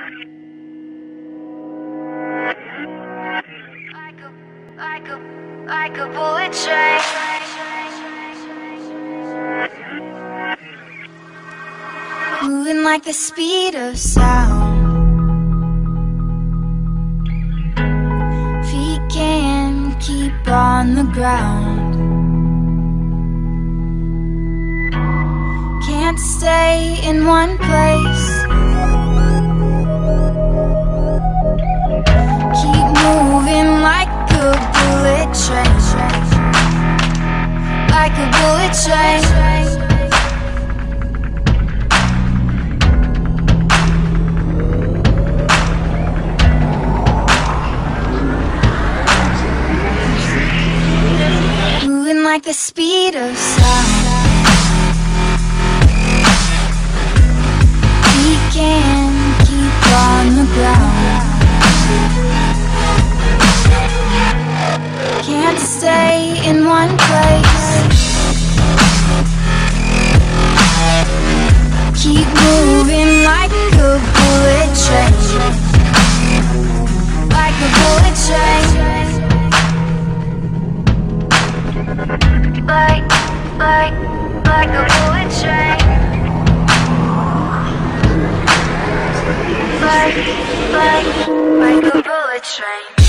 Like a bullet train. Moving like the speed of sound. Feet can't keep on the ground. Can't stay in one place. Keep moving like a bullet train. Like a bullet train. Moving like the speed of sound. We can't keep on the ground. Can't stay in one place. Keep moving like a bullet train. Like a bullet train. Like a bullet train. Like a bullet train.